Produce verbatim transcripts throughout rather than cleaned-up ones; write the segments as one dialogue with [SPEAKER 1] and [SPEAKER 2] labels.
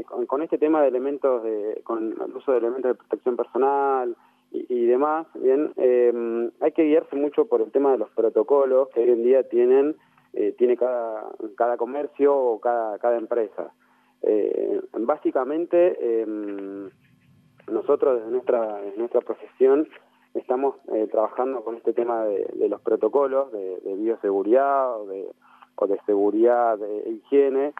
[SPEAKER 1] con, con este tema de elementos, de, con el uso de elementos de protección personal y, y demás, bien, eh, hay que guiarse mucho por el tema de los protocolos que hoy en día tienen, eh, tiene cada, cada comercio o cada, cada empresa. Eh, básicamente, eh, nosotros desde nuestra, desde nuestra profesión estamos eh, trabajando con este tema de, de los protocolos de, de bioseguridad o de, o de seguridad e higiene,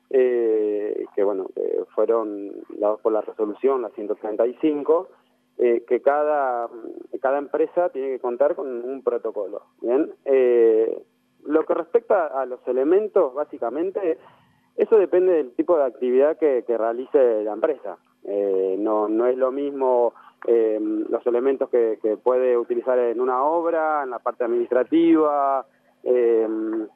[SPEAKER 1] eh, que bueno, que fueron dados por la resolución, la ciento treinta y cinco, eh, que cada, cada empresa tiene que contar con un protocolo. Bien, eh, lo que respecta a los elementos, básicamente, eso depende del tipo de actividad que, que realice la empresa. Eh, no, no es lo mismo eh, los elementos que, que puede utilizar en una obra, en la parte administrativa, eh,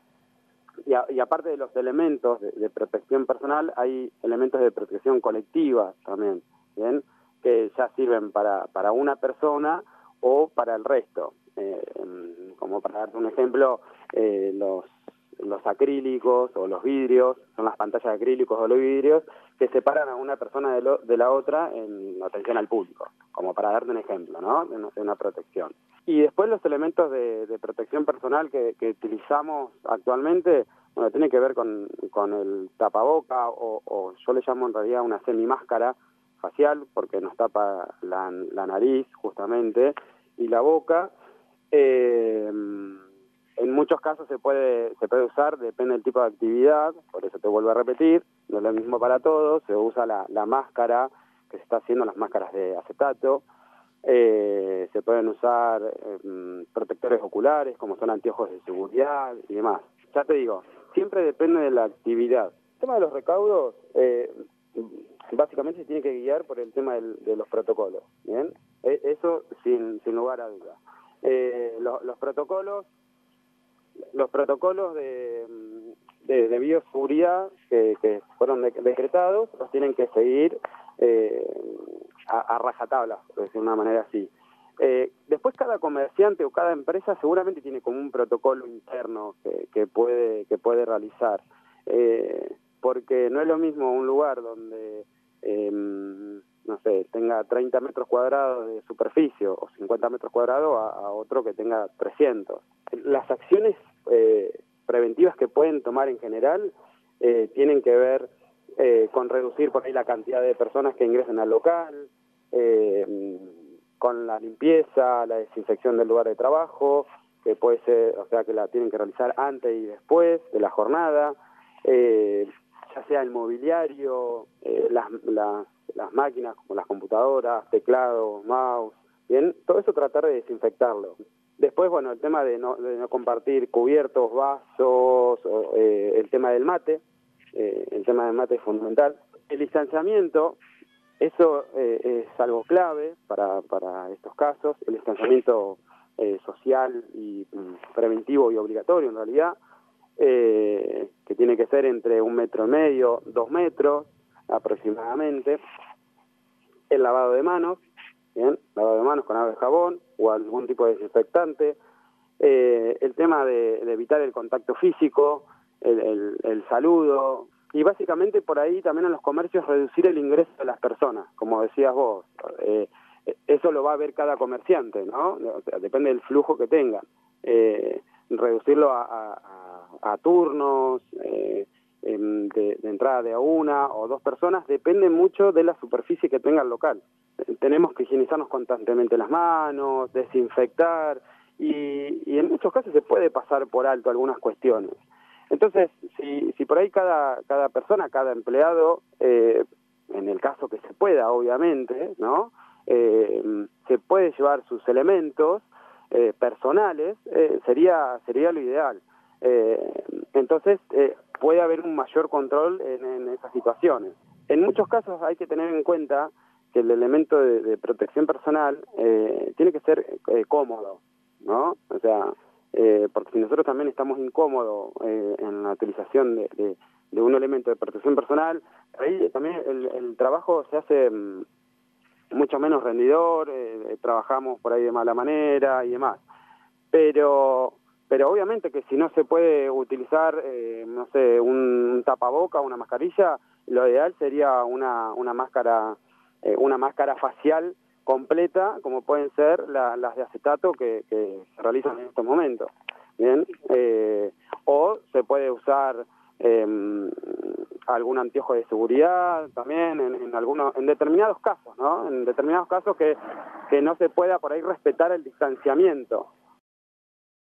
[SPEAKER 1] y, a, y aparte de los elementos de, de protección personal, hay elementos de protección colectiva también, ¿bien? Que ya sirven para, para una persona o para el resto. Eh, como para darte un ejemplo, eh, los los acrílicos o los vidrios, son las pantallas de acrílicos o los vidrios que separan a una persona de, lo, de la otra en atención al público, como para darte un ejemplo, ¿no? De, de una protección. Y después los elementos de, de protección personal que, que utilizamos actualmente, bueno, tiene que ver con, con el tapaboca o, o yo le llamo en realidad una semimáscara facial porque nos tapa la, la nariz justamente y la boca. Eh, En muchos casos se puede se puede usar, depende del tipo de actividad, por eso te vuelvo a repetir, no es lo mismo para todos, se usa la, la máscara, que se está haciendo las máscaras de acetato, eh, se pueden usar eh, protectores oculares, como son anteojos de seguridad y demás. Ya te digo, siempre depende de la actividad. El tema de los recaudos, eh, básicamente se tiene que guiar por el tema del, de los protocolos, ¿bien? Eh, eso sin, sin lugar a duda. Eh, lo, los protocolos Los protocolos de, de, de bioseguridad que, que fueron de, decretados los tienen que seguir eh, a, a rajatabla, por decir de una manera así. Eh, después cada comerciante o cada empresa seguramente tiene como un protocolo interno que, que, puede, que puede realizar, eh, porque no es lo mismo un lugar donde eh, no sé, tenga treinta metros cuadrados de superficie o cincuenta metros cuadrados a, a otro que tenga trescientos. Las acciones eh, preventivas que pueden tomar en general eh, tienen que ver eh, con reducir por ahí la cantidad de personas que ingresen al local, eh, con la limpieza, la desinfección del lugar de trabajo, que puede ser, o sea, que la tienen que realizar antes y después de la jornada, eh, ya sea el mobiliario, eh, las, las, las máquinas como las computadoras, teclados, mouse, bien, todo eso tratar de desinfectarlo. Después, bueno, el tema de no, de no compartir cubiertos, vasos, eh, el tema del mate, eh, el tema del mate es fundamental. El distanciamiento, eso eh, es algo clave para, para estos casos, el distanciamiento eh, social y mm, preventivo y obligatorio en realidad, eh, que tiene que ser entre un metro y medio, dos metros aproximadamente. El lavado de manos, bien, lavado de manos con agua y jabón o algún tipo de desinfectante. Eh, el tema de, de evitar el contacto físico, el, el, el saludo, y básicamente por ahí también en los comercios reducir el ingreso de las personas, como decías vos. Eh, eso lo va a ver cada comerciante, ¿no? O sea, depende del flujo que tengan. Eh, reducirlo a, a, a turnos, eh, de, de entrada de a una o dos personas, depende mucho de la superficie que tenga el local. Tenemos que higienizarnos constantemente las manos, desinfectar, y, y en muchos casos se puede pasar por alto algunas cuestiones. Entonces, si, si por ahí cada, cada persona, cada empleado, eh, en el caso que se pueda, obviamente, ¿no? Eh, se puede llevar sus elementos eh, personales, eh, sería, sería lo ideal. Eh, entonces, eh, puede haber un mayor control en, en esas situaciones. En muchos casos hay que tener en cuenta que el elemento de, de protección personal eh, tiene que ser eh, cómodo, ¿no? O sea, eh, porque si nosotros también estamos incómodos eh, en la utilización de, de, de un elemento de protección personal, ahí también el, el trabajo se hace mm, mucho menos rendidor, eh, trabajamos por ahí de mala manera y demás. Pero pero obviamente que si no se puede utilizar, eh, no sé, un tapaboca, una mascarilla, lo ideal sería una, una máscara, eh, una máscara facial completa, como pueden ser la, las de acetato que, que se realizan en estos momentos. Bien, eh, o se puede usar eh, algún anteojo de seguridad también en, en algunos, en determinados casos, ¿no? En determinados casos que, que no se pueda por ahí respetar el distanciamiento.